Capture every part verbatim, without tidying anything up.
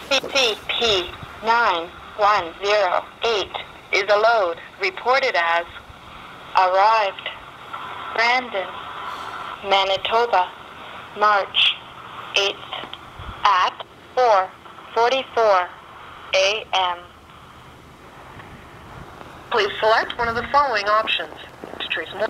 C P nine one zero eight is a load reported as arrived. Brandon, Manitoba, March eighth at four forty-four A M Please select one of the following options. To trace more.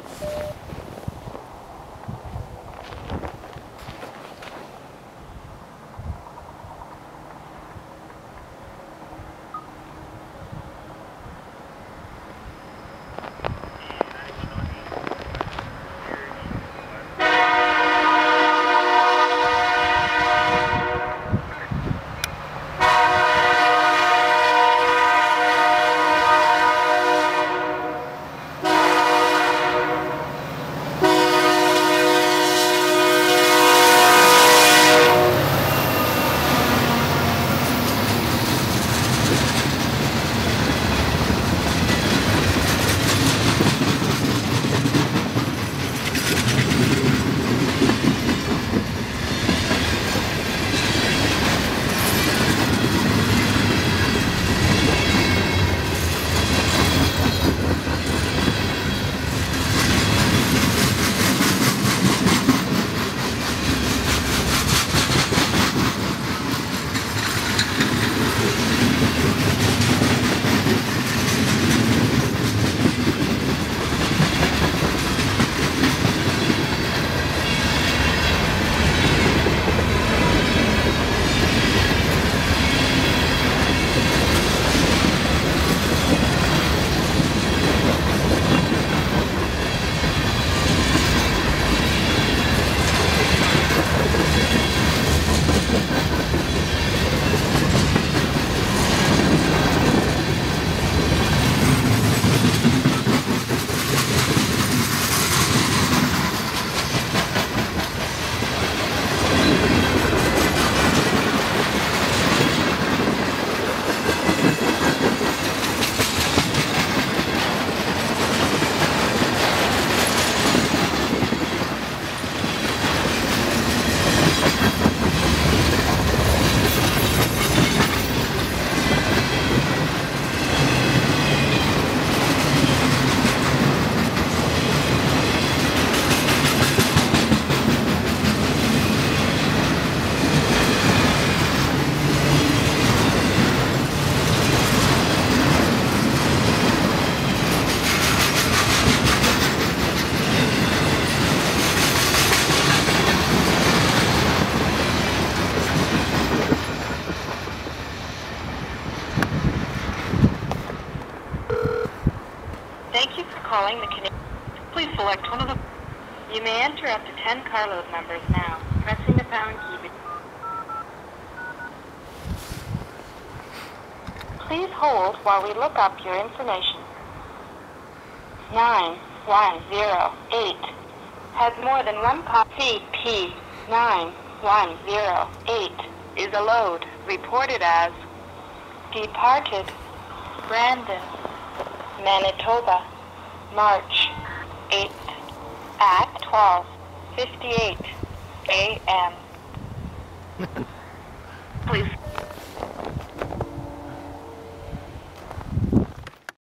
Thank you for calling the Canadian. Please select one of the. You may enter up to ten carload numbers now, pressing the pound key. Please hold while we look up your information. nine one zero eight has more than one copy. C P nine one zero eight is a load reported as departed. Brandon, Manitoba, March eighth at twelve fifty-eight A M